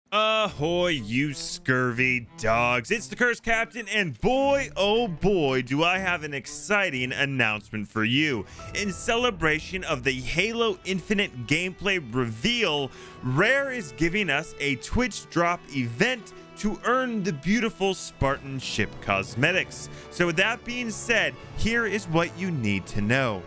Ahoy, you scurvy dogs. It's the Cursed Captain, and boy, oh boy, do I have an exciting announcement for you. In celebration of the Halo Infinite gameplay reveal, Rare is giving us a Twitch drop event to earn the beautiful Spartan ship cosmetics. So with that being said, here is what you need to know.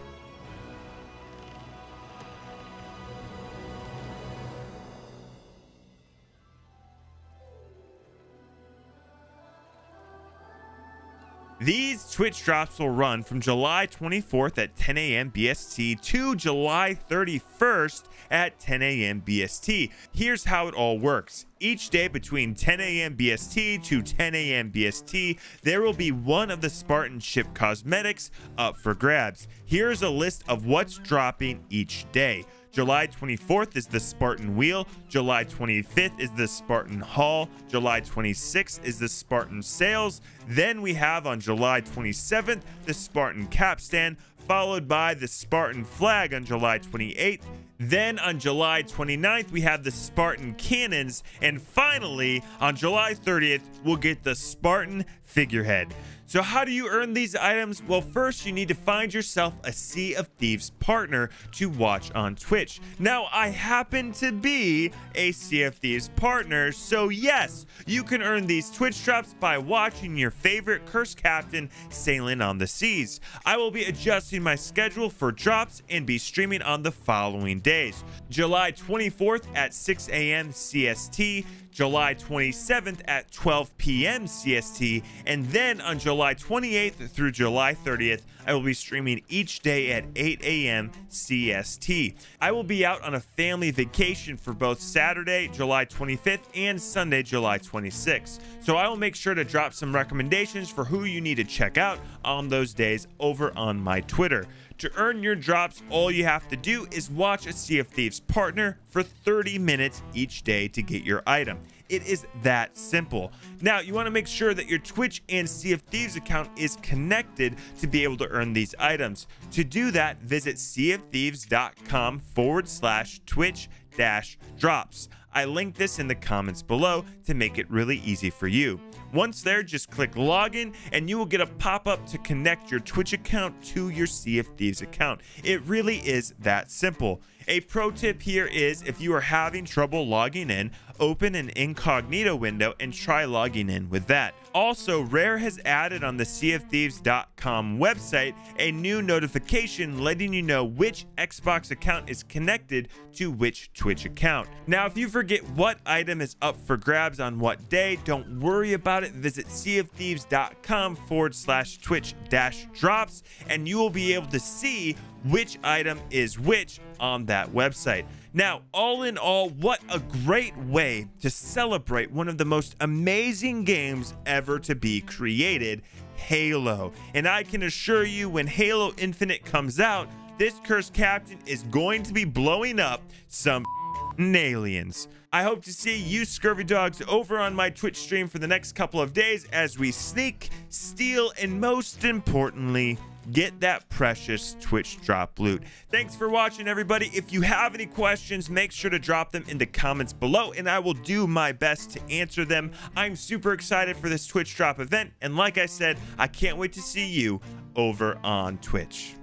These Twitch drops will run from July 24th at 10 a.m. BST to July 31st at 10 a.m. BST. Here's how it all works. Each day between 10 a.m. BST to 10 a.m. BST, there will be one of the Spartan ship cosmetics up for grabs. Here's a list of what's dropping each day. July 24th is the Spartan Wheel, July 25th is the Spartan Hull, July 26th is the Spartan Sails, then we have on July 27th the Spartan Capstan, followed by the Spartan Flag on July 28th. Then on July 29th, we have the Spartan Cannons. And finally, on July 30th, we'll get the Spartan Figurehead. So how do you earn these items? Well, first you need to find yourself a Sea of Thieves partner to watch on Twitch. Now, I happen to be a Sea of Thieves partner, so yes, you can earn these Twitch drops by watching your favorite Cursed Captain sailing on the seas. I will be adjusting my schedule for drops and be streaming on the following days. July 24th at 6 a.m. CST, July 27th at 12 p.m. CST, and then on July 28th through July 30th, I will be streaming each day at 8 a.m. CST. I will be out on a family vacation for both Saturday, July 25th, and Sunday, July 26th. So I will make sure to drop some recommendations for who you need to check out on those days over on my Twitter. To earn your drops, all you have to do is watch a Sea of Thieves partner for 30 minutes each day to get your item. It is that simple. Now, you want to make sure that your Twitch and Sea of Thieves account is connected to be able to earn these items. To do that, visit seaofthieves.com/Twitch-drops. I linked this in the comments below to make it really easy for you. Once there, just click login and you will get a pop-up to connect your Twitch account to your Sea of Thieves account. It really is that simple. A pro tip here is if you are having trouble logging in, open an incognito window and try logging in with that. Also, Rare has added on the seaofthieves.com website a new notification letting you know which Xbox account is connected to which Twitch account. Now, if you forget what item is up for grabs on what day, don't worry about it. Visit seaofthieves.com/Twitch-drops and you will be able to see which item is which on that website. Now, all in all, what a great way to celebrate one of the most amazing games ever to be created, Halo. And I can assure you, when Halo Infinite comes out, this Cursed Captain is going to be blowing up some aliens. I hope to see you scurvy dogs over on my Twitch stream for the next couple of days as we sneak, steal, and most importantly, get that precious Twitch drop loot. Thanks for watching, everybody. If you have any questions, make sure to drop them in the comments below and I will do my best to answer them. I'm super excited for this Twitch drop event, and like I said, I can't wait to see you over on Twitch.